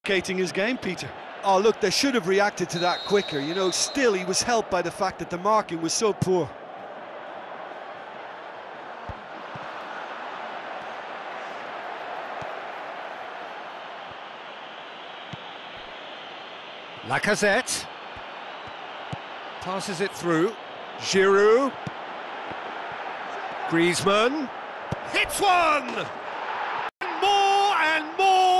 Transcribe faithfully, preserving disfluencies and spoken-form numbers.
Indicating his game, Peter. Oh, look, they should have reacted to that quicker. You know, still he was helped by the fact that the marking was so poor. Lacazette passes it through. Giroud. Griezmann hits one! And more and more